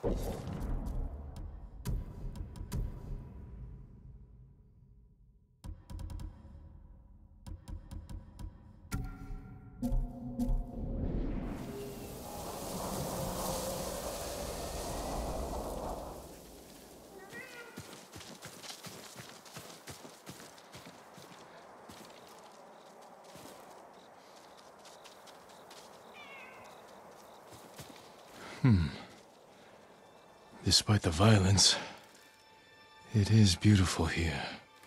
Despite the violence, it is beautiful here.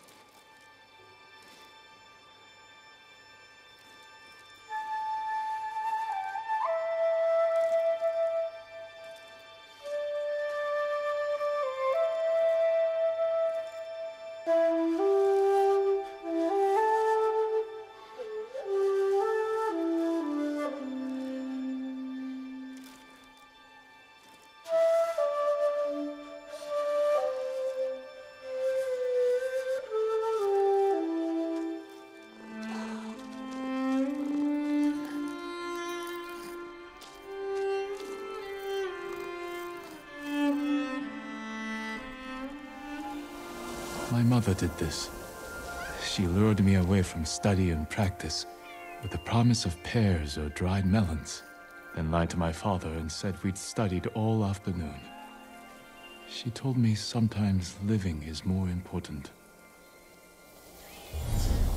My mother did this. She lured me away from study and practice with the promise of pears or dried melons, then lied to my father and said we'd studied all afternoon. She told me sometimes living is more important.